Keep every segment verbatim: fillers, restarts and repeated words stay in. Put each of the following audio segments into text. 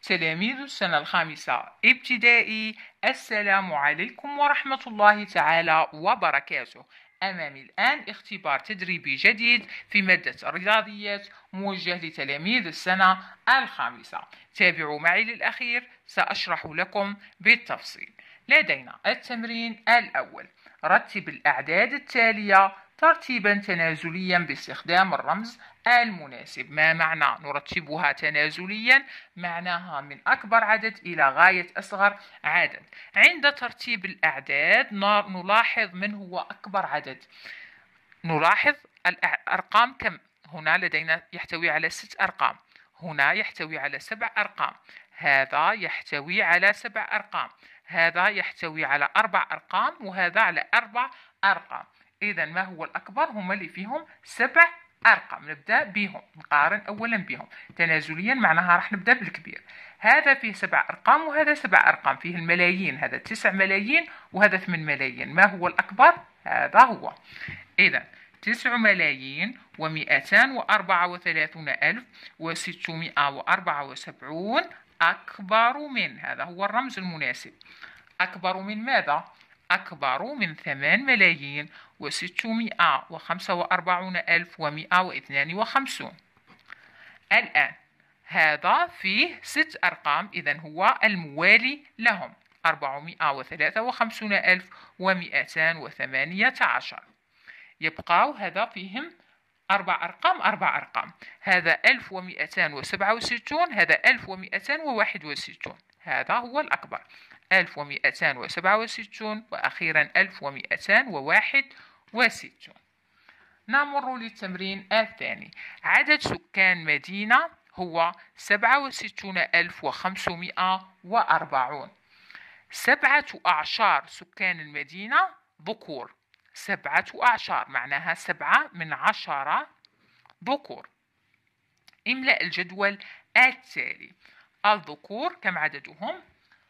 تلاميذ السنة الخامسة ابتدائي، السلام عليكم ورحمة الله تعالى وبركاته. أمامي الآن اختبار تدريبي جديد في مادة الرياضيات موجه لتلاميذ السنة الخامسة. تابعوا معي للأخير، سأشرح لكم بالتفصيل. لدينا التمرين الأول: رتب الأعداد التالية ترتيبا تنازليا باستخدام الرمز المناسب. ما معنى نرتبها تنازليا؟ معناها من أكبر عدد إلى غاية أصغر عدد. عند ترتيب الأعداد نلاحظ من هو أكبر عدد. نلاحظ الأرقام كم. هنا لدينا يحتوي على ست أرقام، هنا يحتوي على سبع أرقام، هذا يحتوي على سبع أرقام، هذا يحتوي على أربع أرقام، وهذا على أربع أرقام. إذا ما هو الأكبر؟ هم اللي فيهم سبع أرقام. نبدأ بهم، نقارن أولا بهم. تنازليا معناها راح نبدأ بالكبير. هذا فيه سبع أرقام وهذا سبع أرقام، فيه الملايين، هذا تسع ملايين وهذا ثمان ملايين. ما هو الأكبر؟ هذا هو. إذا تسع ملايين ومئتان وأربعة وثلاثون ألف وستمائة وأربعة وسبعون أكبر من، هذا هو الرمز المناسب. أكبر من ماذا؟ أكبر من ثمان ملايين وستمائة وخمسة وأربعون ألف ومئة واثنان وخمسون. الآن هذا فيه ست أرقام، إذن هو الموالي لهم: أربعمائة وثلاثة وخمسون ألف ومئتان وثمانية عشر. يبقى هذا فيهم أربع أرقام أربع أرقام، هذا ألف ومئتان وسبعة وستون، هذا ألف ومئتان وواحد وستون. هذا هو الأكبر، ألف ومئتان وسبعة وستون، وأخيرا ألف ومئتان وواحد وستون. نمر للتمرين الثاني. عدد سكان مدينة هو سبعة وستون ألف وخمسمائة وأربعون. سبعة أعشار سكان المدينة ذكور. سبعة أعشار معناها سبعة من عشرة ذكور. املأ الجدول التالي. الذكور كم عددهم؟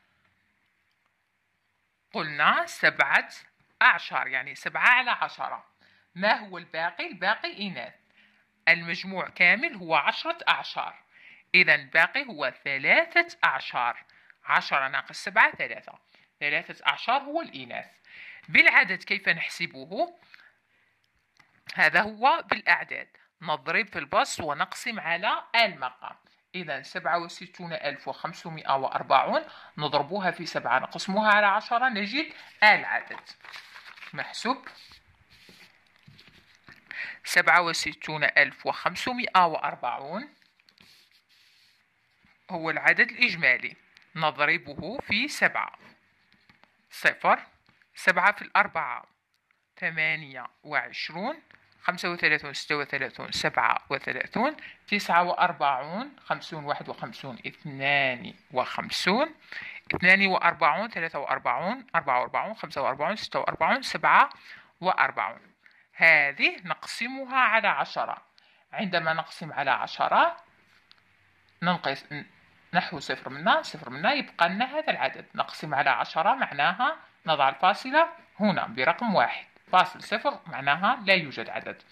قلنا سبعة أعشار، يعني سبعة على عشرة. ما هو الباقي؟ الباقي إناث. المجموع كامل هو عشرة أعشار، إذا الباقي هو ثلاثة أعشار. عشرة ناقص سبعة ثلاثة، ثلاثة أعشار هو الإناث. بالعدد كيف نحسبه؟ هذا هو بالأعداد، نضرب في البسط ونقسم على المقام. إذا سبعة وستون ألف وخمسمائة وأربعون نضربها في سبعة نقسمها على عشرة نجد العدد. محسوب سبعة وستون ألف وخمسمائة وأربعون هو العدد الإجمالي، نضربه في سبعة. صفر، سبعة في الأربعة ثمانية وعشرون، خمسة وثلاثون ستة وثلاثون سبعة وثلاثون، تسعة وأربعون خمسون واحد وخمسون اثنان وخمسون، اثنان وأربعون ثلاثة وأربعون أربعة وأربعون خمسة وأربعون ستة وأربعون سبعة وأربعون. هذه نقسمها على عشرة. عندما نقسم على عشرة ننقص نحو صفر منا صفر منا يبقى لنا هذا العدد. نقسم على عشرة معناها نضع الفاصلة هنا برقم واحد، فاصل صفر معناها لا يوجد عدد.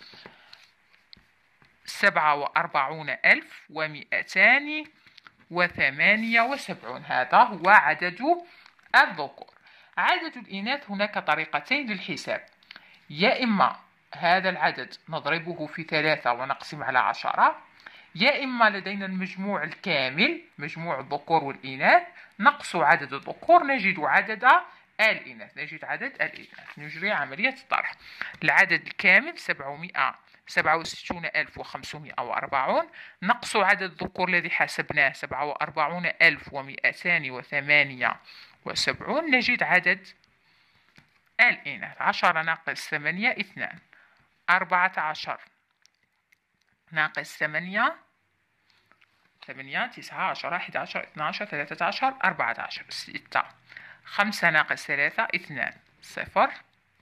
سبعة وأربعون ألف ومئتان وثمانية وسبعون، هذا هو عدد الذكور. عدد الإناث هناك طريقتين للحساب، يا إما هذا العدد نضربه في ثلاثة ونقسم على عشرة، يا إما لدينا المجموع الكامل مجموع الذكور والإناث، نقص عدد الذكور نجد عدد الإناث، نجد عدد الإناث، نجري عملية الطرح. العدد الكامل سبعمائة سبعة وستون ألف وخمسمائة وأربعون، نقص عدد الذكور الذي حسبناه سبعة وأربعون ألف ومئتان وثمانية وسبعون، نجد عدد الإناث. عشرة ناقص ثمانية اثنان، أربعة عشر ناقص ثمانية ثمانية، تسعة عشرة أحد عشر اثنى عشر ثلاثة عشر أربعة عشر ستة، خمسة ناقص ثلاثة اثنان، صفر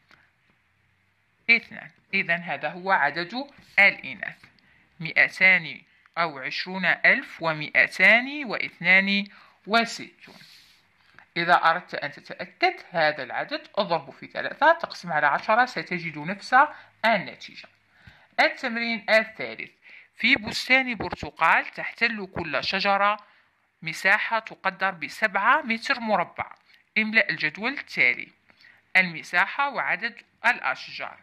اثنان. إذا هذا هو عدد الإناث، مئتان أو عشرون ألف ومئتان واثنان وستون. إذا أردت أن تتأكد هذا العدد اضربه في ثلاثة تقسم على عشرة ستجد نفس النتيجة. التمرين الثالث. في بستان برتقال تحتل كل شجرة مساحة تقدر بسبعة متر مربع. املأ الجدول التالي: المساحة وعدد الأشجار.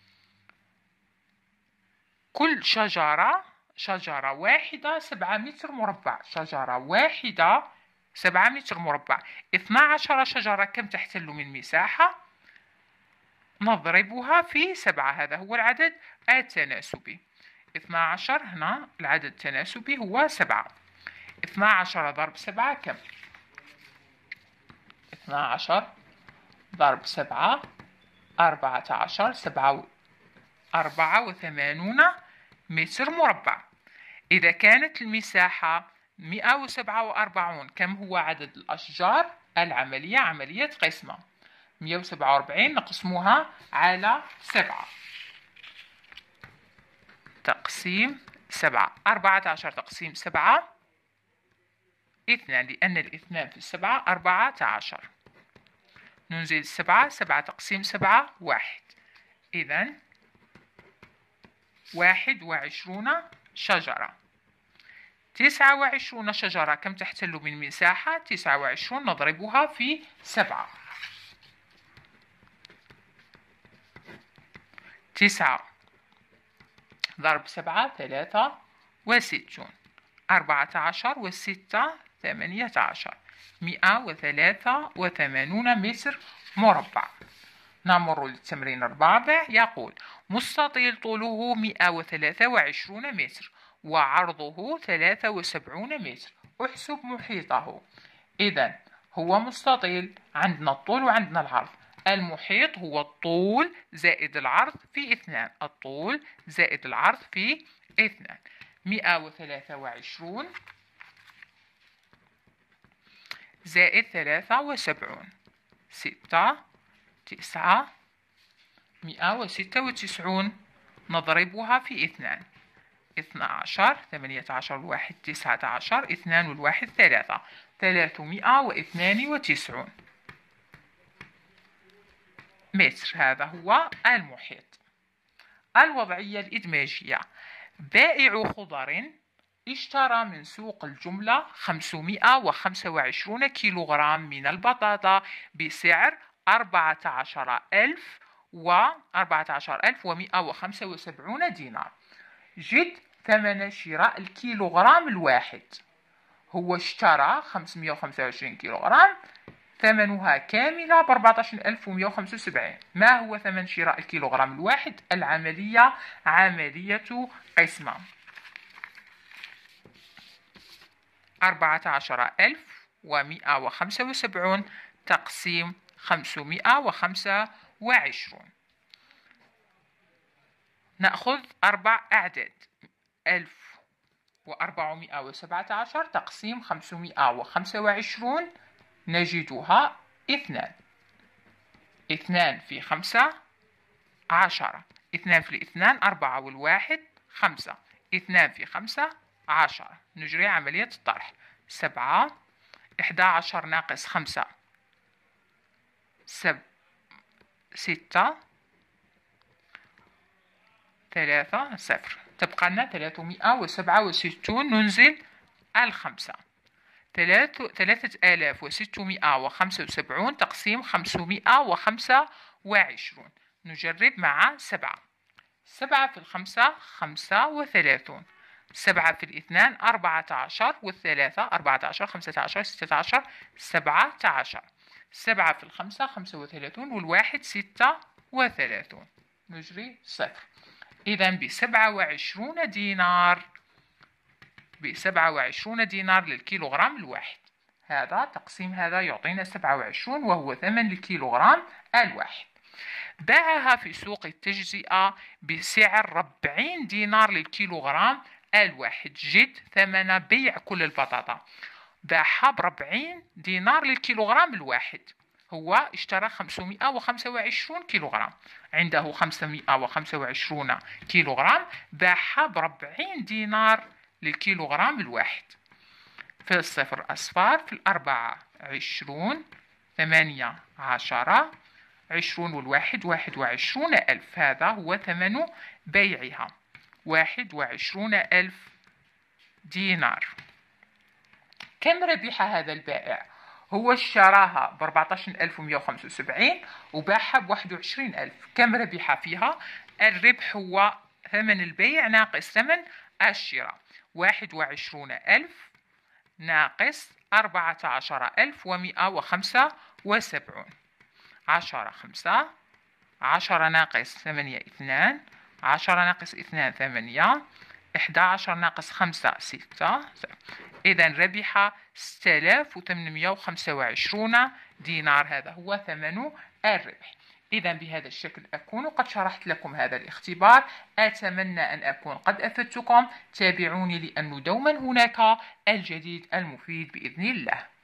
كل شجرة شجرة واحدة سبعة متر مربع. شجرة واحدة سبعة متر مربع. اثنا عشر شجرة كم تحتل من مساحة؟ نضربها في سبعة. هذا هو العدد التناسبي. اثنا عشر هنا العدد التناسبي هو سبعة. اثنا عشر ضرب سبعة كم؟ اثنا عشر ضرب سبعة أربعة عشر. سبعة أربعة وثمانون متر مربع. إذا كانت المساحة مئة وسبعة وأربعون، كم هو عدد الأشجار؟ العملية عملية قسمة. مئة وسبعة وأربعين نقسمها على سبعة. تقسيم سبعة. أربعة عشر تقسيم سبعة اثنان، لأن الاثنان في السبعة أربعة عشر. ننزل السبعة. سبعة تقسيم سبعة واحد. إذن واحد وعشرون شجرة. تسعة وعشرون شجرة كم تحتل من مساحة؟ تسعة وعشرون نضربها في سبعة. تسعة ضرب سبعة ثلاثة وستون. أربعة عشر وستة ثمانية عشر. مئة وثلاثة وثمانون متر مربع. نمر للتمرين الرابع. يقول: مستطيل طوله مئة وثلاثة وعشرون متر وعرضه ثلاثة وسبعون متر، احسب محيطه. إذن هو مستطيل، عندنا الطول وعندنا العرض. المحيط هو الطول زائد العرض في اثنان. الطول زائد العرض في اثنان. مئة وثلاثة وعشرون زائد ثلاثة وسبعون. ستة تسعة. مئة وستة وتسعون نضربها في اثنان. اثنى عشر. ثمانية عشر والواحد تسعة عشر. اثنان والواحد ثلاثة. ثلاثمائة واثنان وتسعون متر. هذا هو المحيط. الوضعية الإدماجية. بائع خضر اشترى من سوق الجملة خمسمائة وخمسة وعشرون كيلوغرام من البطاطا بسعر أربعة عشر ألف وأربعة عشر ألف ومئة وخمسة وسبعون دينار. جد ثمن شراء الكيلوغرام الواحد. هو اشترى خمسمائة وخمسة وعشرين كيلوغرام، ثمنها كاملة ب أربعة عشر ألف ومئة وخمسة وسبعين. ما هو ثمن شراء الكيلوغرام الواحد؟ العملية عملية قسمة. أربعة عشر ألف ومئة وخمسة وسبعون تقسيم خمسمائة وخمسة وعشرون. نأخذ أربع أعداد. ألف وأربعمائة وسبعة عشر تقسيم خمسمائة وخمسة وعشرون نجدها اثنان. اثنان في خمسة عشرة. اثنان في الاثنان أربعة والواحد خمسة. اثنان في خمسة عشرة. نجري عملية الطرح. سبعة. إحدى عشر ناقص خمسة سب ستة. ثلاثة صفر. تبقى لنا ثلاثمائة وسبعة وستون. ننزل الخمسة. ثلاثة آلاف وستمائة وخمسة وسبعون تقسيم خمسمائة وخمسة وعشرون. نجرب مع سبعة. سبعة في الخمسة خمسة وثلاثون. سبعة في الاثنان أربعة عشر والثلاثة أربعة عشر خمسة عشر ستة عشر سبعة عشر. سبعة في الخمسة خمسة وثلاثون والواحد ستة وثلاثون. نجري صفر. إذن بسبعة وعشرون دينار. بسبعة وعشرون دينار للكيلوغرام الواحد. هذا تقسيم هذا يعطينا سبعة وعشرون وهو ثمن الكيلوغرام الواحد. باعها في سوق التجزئة بسعر أربعين دينار للكيلوغرام الواحد. جد ثمن بيع كل البطاطا. باعها بأربعين دينار للكيلوغرام الواحد. هو اشترى خمسمائة وخمسة وعشرون كيلوغرام، عنده خمسمائة وخمسة وعشرون كيلوغرام، باعها بأربعين دينار للكيلوغرام الواحد. في الصفر أصفار. في الأربعة عشرون. ثمانية عشرة. عشرون والواحد واحد وعشرون ألف. هذا هو ثمن بيعها واحد وعشرون ألف دينار. كم ربح هذا البائع؟ هو اشتراها ب أربعطاش ألف ومئة وخمسة وسبعين وباعها ب واحد وعشرين ألف. كم ربح فيها؟ الربح هو ثمن البيع ناقص ثمن الشراء. واحد وعشرون ألف ناقص أربعة عشر ألف ومئة وخمسة وسبعون. عشرة خمسة، عشرة ناقص ثمانية اثنان، عشرة ناقص اثنان ثمانية، إحدى عشر ناقص خمسة ستة. إذا ربح ستة آلاف وثمانمئة وخمسة وعشرون دينار. هذا هو ثمن الربح. إذا بهذا الشكل أكون قد شرحت لكم هذا الاختبار. أتمنى أن أكون قد أفدتكم. تابعوني لأنه دوما هناك الجديد المفيد بإذن الله.